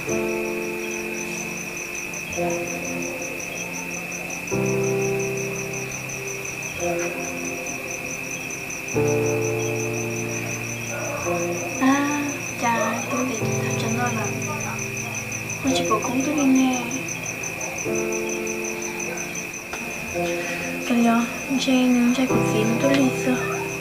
À, chà, tôi để thật cho nó là tôi chỉ có không tôi đi nghe. Cái đó, trên trái của phim tôi đi sao?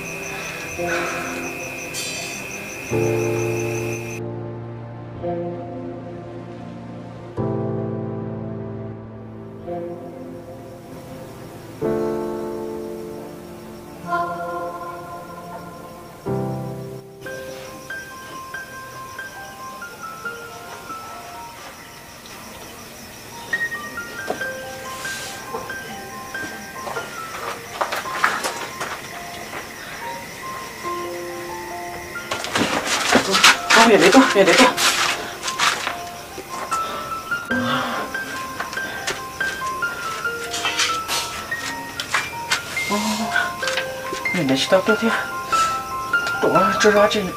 Về đấy tôi, về đấy tôi. Về đấy tao tôi thế. Tụi chưa ra trên.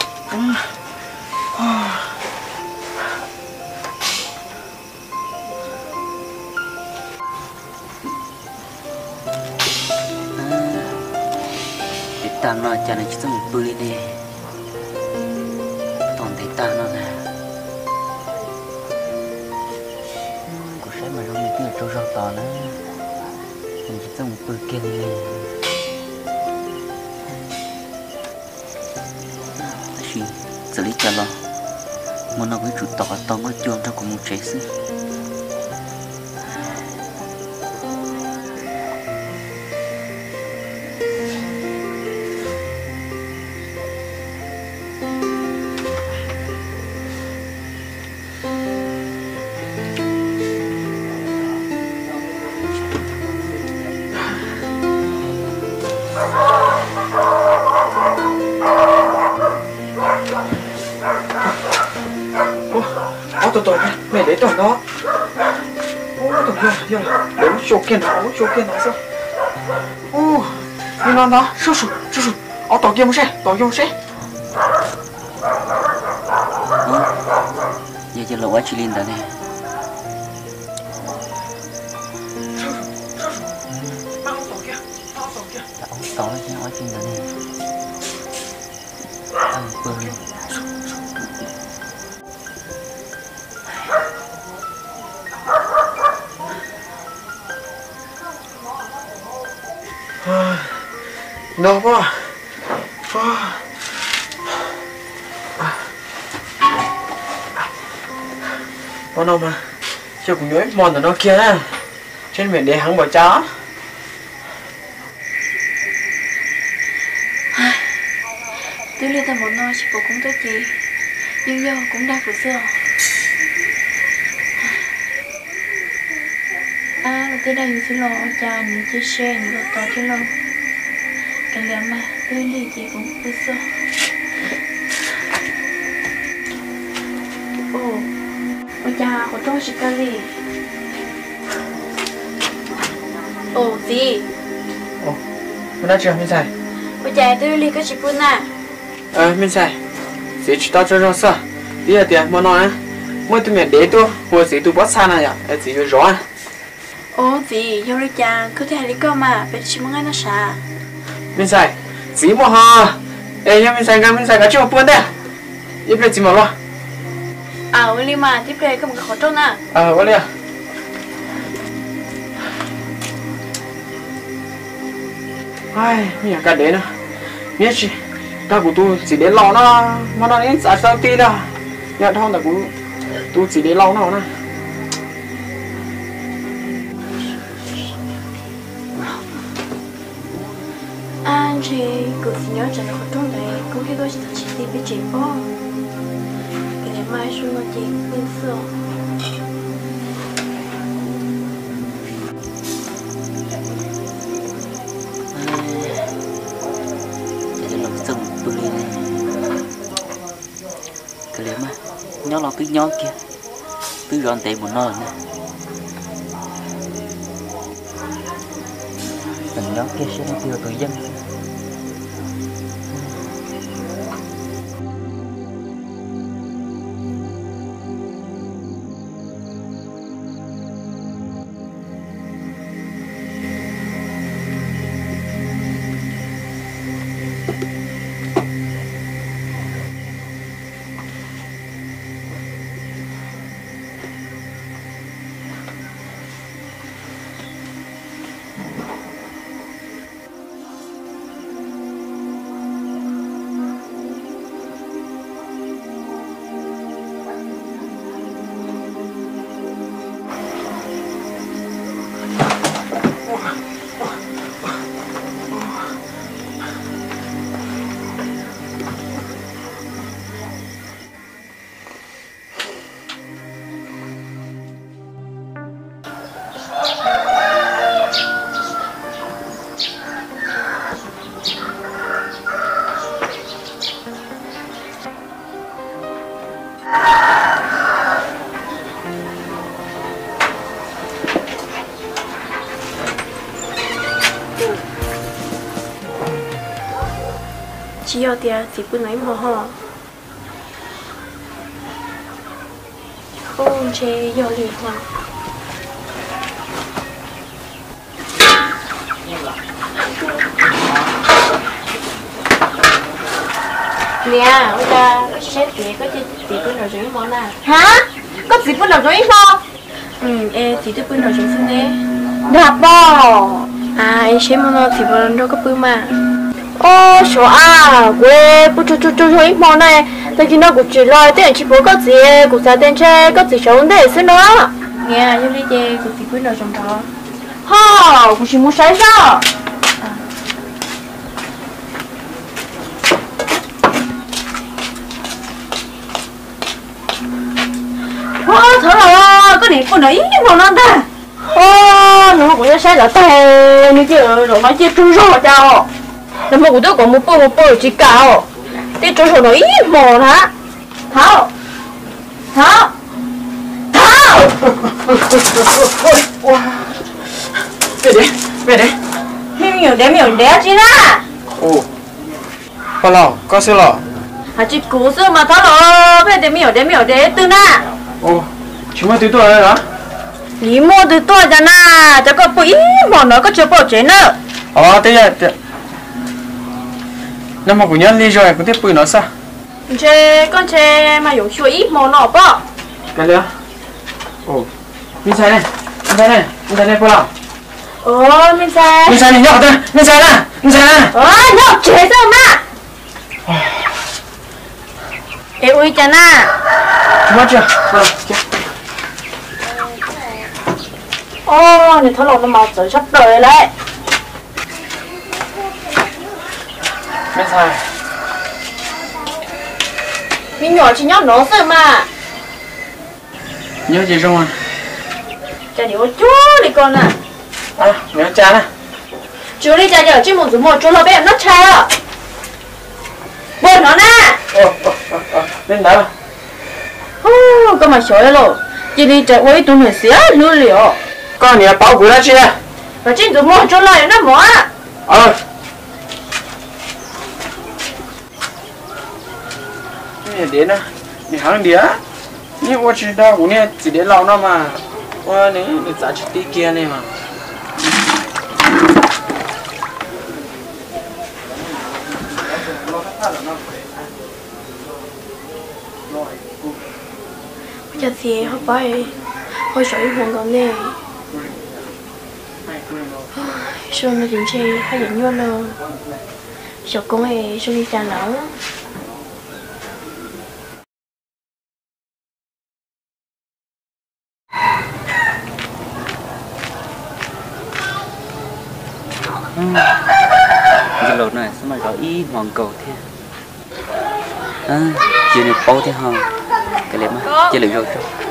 Để tao nói cho nó chỉ một bữa đi. Ta nó nè, cuộc sống mà không biết trâu rau to nữa, mình chỉต้องปืนเกลียแต่สิจะลิจะรอมันเอาไว้จุดต่อตอนมาจวนถ้ากูมุ่งใจสิ Tôi mẹ đấy tôi đó. Ô tôi giờ để chỗ kia nó sao? Ô đi nó叔叔ở tổ kia một xe. Giờ là quá chi linh đó nè. Tao chứ quá chi linh đó nè. Ăn bơ lên. Đau quá. Con nào mà chưa cũng nhớ mòn ở nó kia nè. Trên miệng để hắn bỏ cháo. Tôi lên ta muốn nói chỉ có cũng tốt gì. Nhưng giờ cũng đã của xưa. À, tôi đang xin lỗi cha những chiếc xe những đồ to chứ lâu. Cái lẽ mà tôi đi chị cũng của xưa. Ôi cha, có trông chị ca gì? Ồ, gì? Ồ, mình đã chưa, mình xài. Ôi cha, tôi đi có chị bún à? Mình xài. Dì chỉ tao cho rau sao? Đi là tiền, mà nói á. Mới tụi mình để tôi, hoặc dì tôi bắt xa này à? Dì cho rõ à? Ồ, dì, yêu đi cha, cứ thế đi cơ mà, bây chỉ muốn ngay nó xả. Mình xài. Dì mà hả? Ê, mình xài cả chứ mà bún đấy. Ít bây dì mà lo. À, ôi đi mà, tiếp đây có một cái khó trông à? Ôi đi à. Ai, mình cả đấy nữa. Biết chứ. Ta của tôi chỉ để lau nó, mà nó đến xã sao tí đâu. Nhận không là của tôi chỉ để lau nó nè. Anh chị, cứ nhớ chẳng là khó trông đấy, cũng khi tôi chỉ tìm với chị bó. Cái này mai xuống nó chị bên xưa. Cái lẽ mà nhó lo cái nhó kia cứ gọn tệ một nơi nè tình nhó kia sẽ tiêu tụi dân chỉ ở đây thì bữa nãy mà ho không chế vô liền mà nè ôi cha sếp chị có chị bữa nào rồi món nào hả có gì bữa nào rồi không em thì bữa nào rồi xin đấy đạp bò em sếp món nào thì bữa đâu có bữa mà ô số quê bữa chú rồi món này tại vì nó cũng chỉ lo tiền chỉ bố có gì cũng sao tiền chơi có gì sống để xin nó nè vô đi chơi cũng thì bữa nào rồi đó ha cũng chỉ muốn sai sao thở rồi có điểm con ấy màu non ta nó cũng sẽ là tay như kiểu rồi nói chuyện trung rồi chào nó mà cũng tôi có một bộ chỉ cao cái trung rồi nó ít màu hả thảo về đấy miêu đẻ chứ na ồ bao lâu có sự lọ hả chỉ cú sự mà thảo rồi về để miêu đẻ từ na ồ chúng ta từ tuổi rồi đó lý mua từ tuổi ra na chắc có bụi màu nó có chưa bỏ chế nữa thế à nhưng mà của nhân đi rồi cũng tiếp bụi nó sao con chê mà dùng chuối ít màu nọ bỏ cái nữa ồ mình sai này bao lâu mình sai này nhậu thôi mình sai nè nhậu chế sao mà ê ui chà na mất chưa bao lâu này thằng nó màu trời sắp đời đấy mình sai mình nhỏ chỉ nhóc nó sợ mà nhớ gì không à chả đi ô chú đi con à nhớ cha nè chú đi chả giờ chứ một chú nó bé nó cha buồn nó nè lên đó có mà sỏi rồi chỉ đi chạy quay tụi mình xía lưu liệu con nhà bảo của nó chưa và trên tụi mua chú lại nó mỏ cái đến á đi hàng đĩa nhưng mà chỉ đâu cũng nghe chỉ để lâu nó mà này để giá trị tí kia này mà giờ thì họ bay họ sỏi hoàn còn nè sao nó dính chơi hay dính vô nó sợ con ấy sao đi chả nấu giờ lột này sao mà rõ ý mòn cầu thế giờ này bao thế hông cái này mà giờ lựa rồi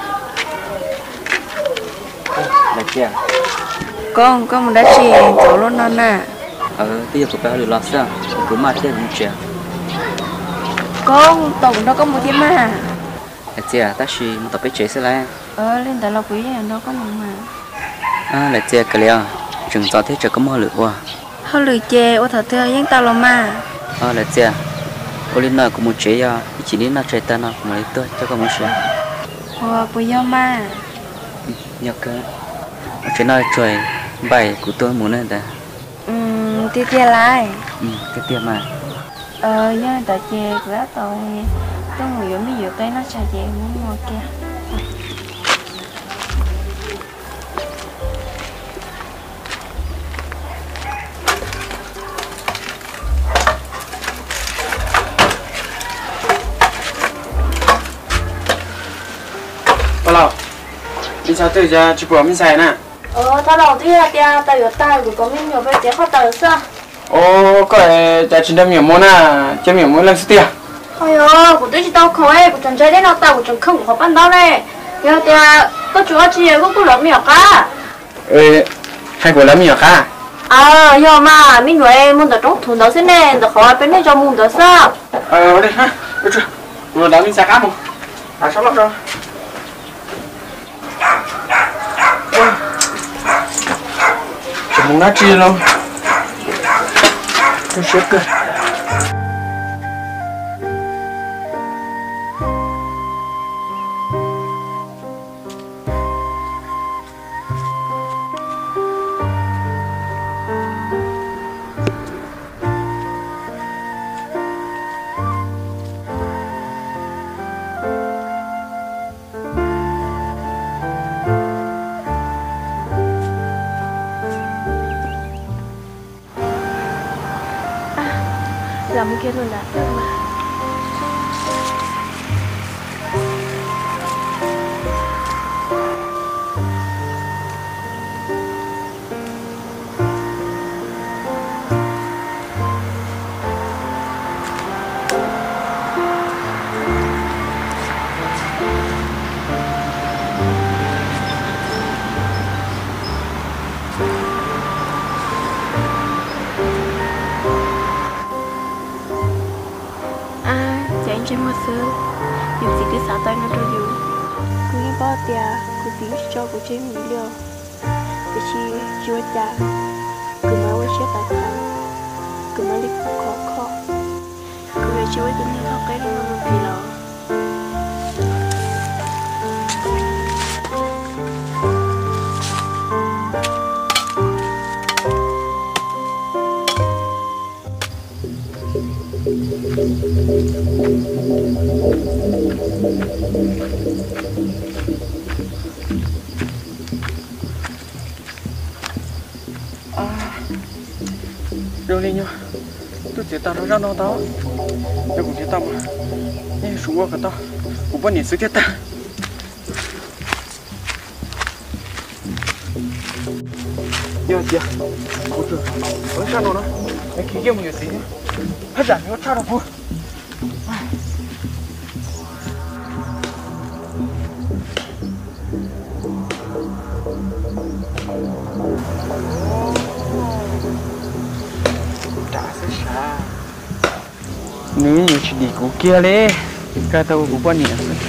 là chưa con một đá chì chỗ luôn non nè bây giờ cô bé được lọt sao cô mà thế cũng chưa con tổng nó có một thiên mà là chưa ta suy một tập bé chế sẽ lại lên tại là quý nó có một mà là chưa cái này chừng cho thế cho có mua lửa qua họ lười chè ô thật thưa những tao làm mà là chưa cô lên nói cũng một chế à chỉ đến nó chơi ta nó cũng lấy tôi cho con một chế bây giờ mà nhớ cơ chế nói chơi bài của tôi muốn này đã tia lại cái tia mà nhưng tại chè của tôi ngồi giống như cái nó xài chè muốn ngồi kia bao lâu mình sao từ giờ chỉ bỏ mình xài nè tao đầu tiên là tao ở tay của có mình nhiều bây giờ khó tao sao có lẽ cha chỉ đâm nhiều món à chơi nhiều món lần thứ tiền ôi của tôi chỉ tao khói của chồng chơi đấy nó tao của chồng không có ban đó này giờ có chúa chị có làm nhiều cả hay của làm nhiều cả giờ mà mình nói muốn được trong thùng đó thế này được khỏi bên đây cho muốn được sao đây ha được chưa rồi đó mình xài cá không À sao lắm rồi. Chỉ muốn nói chi đâu. Tôi xếp cơ. Làm kia rồi là được mà. Trên một xưa, dù gì cứ xả tay nó cho dù cứ như bao tia, cứ tính cho cô chế mỹ liều để chi chúa cha cứ nói với chết tại sao cứ nói lịch khó khó cứ về chúa cho nên học cái đó nó vì lo đưa lên nhá, tôi chỉ tao nó ra nó đó, tôi cũng chỉ tao mà, nhưng xuống qua cái tao, cũng bắt nhìn sự thiết ta. Giờ chị, cô chưa, ở sao nó, cái kia một gì nhá, hết rảnh nó sao đâu cô. Nếu như chỉ đi của kia đấy, cái tàu của bọn nhỉ?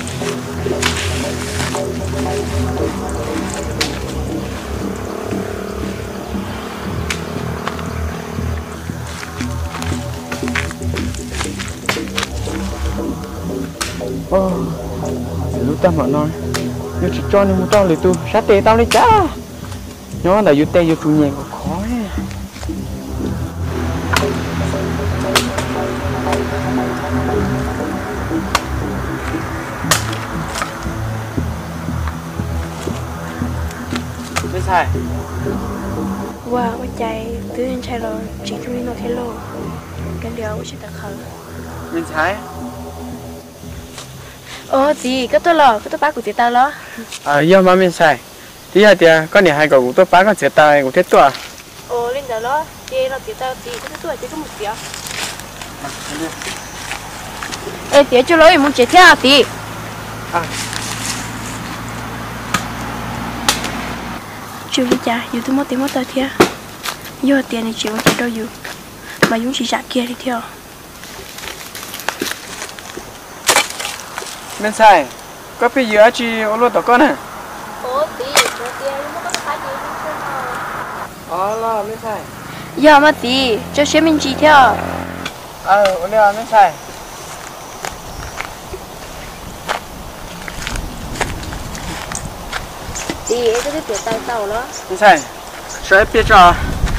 Lúc tao mà nói, nếu chỉ cho nên một trò lời tu, sát tê tao đi chá. Nó là vô tê vô chủ nhà của khó ấy. Bên sai. Wow, cái chạy từ bên chạy rồi, chỉ chúng đi nó thế lô. Cái điều của chị ta khờ. Bên trái. Gì, cái tôi bác của chị ta lo. Giờ mà bên sai. Tí hả tìa, con này hai cậu của tôi bác con sẽ tài của thế tuổi. Lên đó lo, chị nó chị ta chị cái tuổi chỉ có một tiếng. Ê, tía cho lỗi muốn chết thế à tí. Chưa biết cha, dù tôi mất tiền mất tao thế. Giờ tiền này chịu chết đâu dù. Mà chúng chỉ trả kia đi theo. Bên sai, có bây giờ chị ô lô tao con à? Tí, cho tiền nó có phải gì đi theo. Là bên sai. Giờ mà tí, cho xe mình chỉ theo. Ổn định bên sai. Tí, em có cái tiền tay tàu đó. Bên sai, sao biết cho?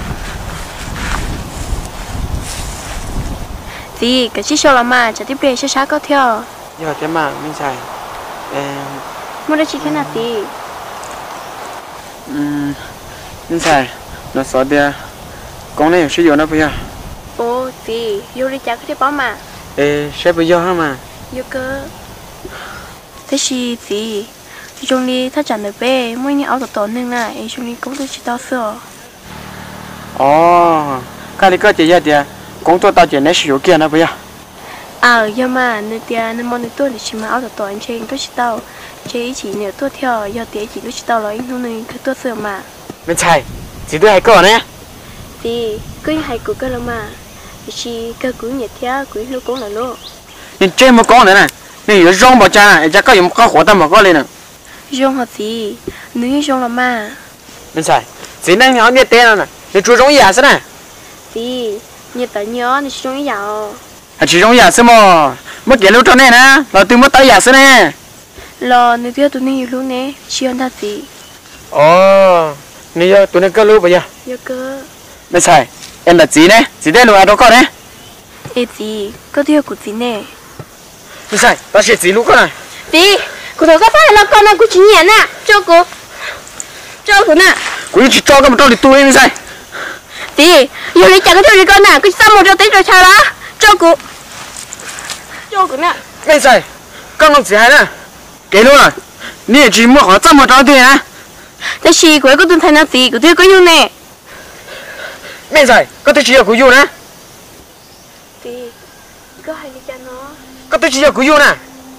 Tí, cái chiếc xe là mà, chả tiếp về xe sáng có theo. Giờ thế mà bên sai. Muốn đây chỉ cái nào tí. Bên sai, nó sợ đi. Con này sử dụng nó bây giờ. Tí, vô đi chả có thể bỏ mà. Sẽ bây giờ hả mà? Vô cơ. Thế thì tí, chúng đi thắt chặt được bê, mỗi ngày áo tổ nên là em chúng đi cũng tôi chỉ tao sửa. Cái này có chị ra thì cũng tôi tao chỉ nói sử dụng kia nó bây giờ. Giờ mà nơi tiền nên món tôi thì chỉ mà áo tổ anh chơi tôi chỉ tao, chơi chỉ nếu tôi theo, giờ tí chỉ tôi chỉ tao rồi anh không nên cứ tôi sửa mà. Bên sai, chỉ tôi hay có nè. Tí, cứ hay của cơ là mà, chỉ cơ cứ nhiệt theo, cứ lúc cũng là lúc. Nhưng trên một con nữa nè, nè giờ rong bỏ cha cha có dùng có khổ tâm mà có lên nè rong hả gì nữ rong là mà mình sai gì nè nhỏ nè tên nè nè chú rong gì nè gì như tớ nhớ nè rong giàu chỉ rong gì mà mất cái lúc trong này nè là tôi mất tới gì nè lo nữ tiêu tụi này luôn nè chiên ta gì nè giờ tụi này có lúc bây giờ giờ cơ mình sai em là gì nè gì đây luôn à đâu có nè ê gì có tiêu của gì nè mình sai ta sẽ gì lúc có này gì cô thằng các phải là con này của chị nhỉ nè cho cô nè cô chỉ cho cái một trong thì tôi mình sai gì giờ đi chẳng có cho gì con nè cứ xăm một cho tết rồi sao đó cho cô nè mình sai con không chỉ hay nè cái luôn à nè chỉ mua họ trăm một trong tiền à แต่ชีกูก็ต้องทำนาทีกูที่ก็อยู่เนี่ย mình sai có tôi chỉ là cô yêu nè ทีก็ให้กันเนาะ có tôi chỉ là cô yêu nè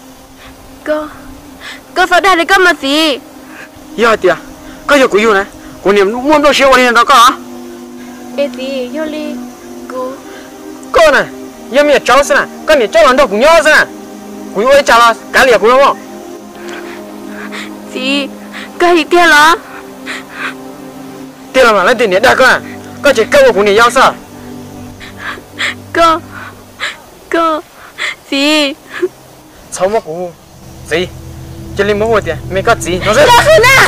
ก็สอดได้เลยก็มาสิ giờ thì có yêu cô yêu nè cô niệm muốn đâu xíu vào đi đó có hả เอทีโยลีกู có nè giờ mình cháu xem nè có niệm cháu làm đâu cũng nhớ xem nè cô yêu ấy cháu là cả liệt cô đúng không ทีก็ให้เตี้ยเหรอ tiền là mà lấy tiền để đặt cơ à có chỉ câu của niệm yêu sao ก็สิ cháu mất cô gì chỉ lấy mua tiền mình có gì nó sẽ ก็คือน่ะ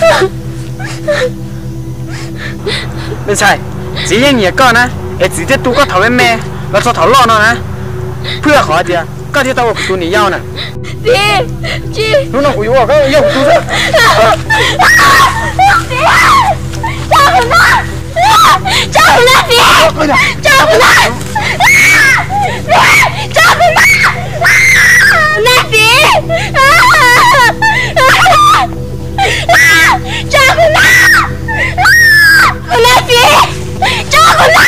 mình sai chỉ những nhiều con nè để chỉ để tu có thầu em mẹ và cho thầu lo nó nè เพื่อขอเดียวก็ที่ตัวตัวนี้ยาวน่ะจีรู้น้องกูอยู่ก็ยาวตัวซะเจ้าหน้าสิเจ้าหน้าเจ้าหน้าหน้าสิเจ้าหน้าหน้าสิเจ้าหน้าเจ้าหน้าเจ้าหน้า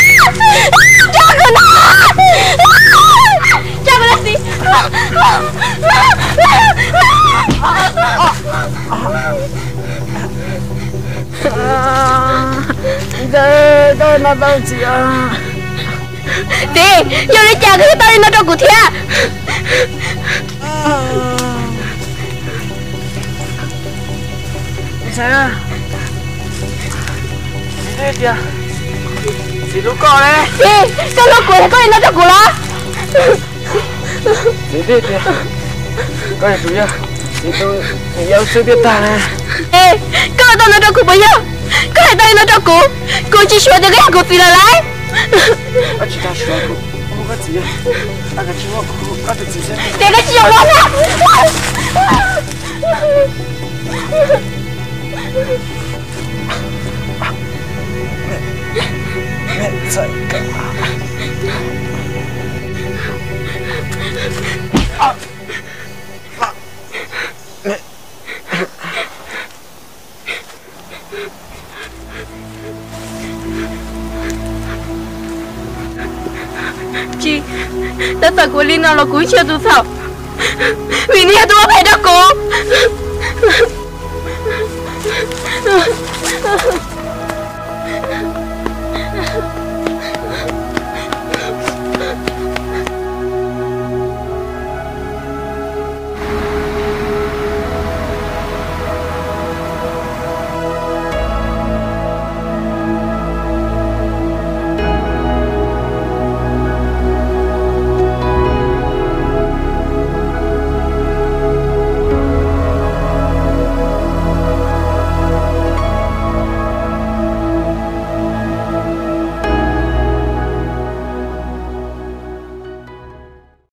สิ đây là đâu chị à đi vô đi chào cái tay nó trong của thia sao đi kìa chị lúc con đấy đi cái lúc của cái nó trong của nó đi kìa coi này tụi nhá chị tôi yêu sư biết ta nè ê cái tay nó trong của bây giờ cái tay nó trong của cô chỉ xóa được cái của phi là lại à chị ta xóa cô không có gì à cái chú cô có được gì xem để cái chiều nó nè mẹ dậy cả mẹ chị tất cả của Lina là cuối chưa tôi sao vì nè tôi phải đó cô